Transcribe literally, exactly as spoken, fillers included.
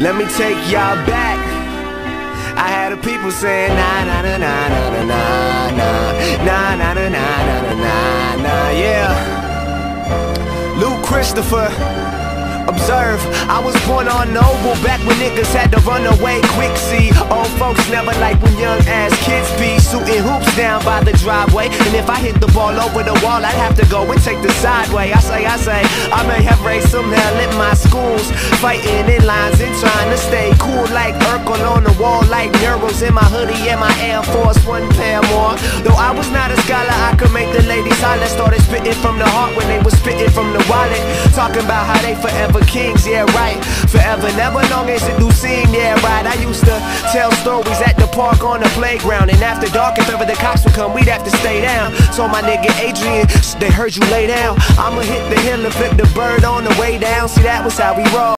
Let me take y'all back. I had the people saying nah nah nah nah nah nah nah nah nah nah nah nah nah nah yeah. Luke Christopher. Observe, I was born on Noble back when niggas had to run away quick. See, old folks never like when young ass kids be shooting hoops down by the driveway. And if I hit the ball over the wall, I'd have to go and take the sideway. I say, I say, I may have raised some hell in my schools, fighting in lines and trying to stay cool like Urkel on the wall, like murals in my hoodie and my Air Force One pair more. Though I was not a scholar, I could make the ladies holler. Started spitting from the heart when they was spitting from the wallet, talking about how they forever kings, yeah right. Forever, never long as it do seem, yeah right. I used to tell stories at the park on the playground, and after dark, if ever the cops would come, we'd have to stay down. So my nigga Adrian, they heard you lay down, I'ma hit the hill and flip the bird on the way down. See, that was how we roll.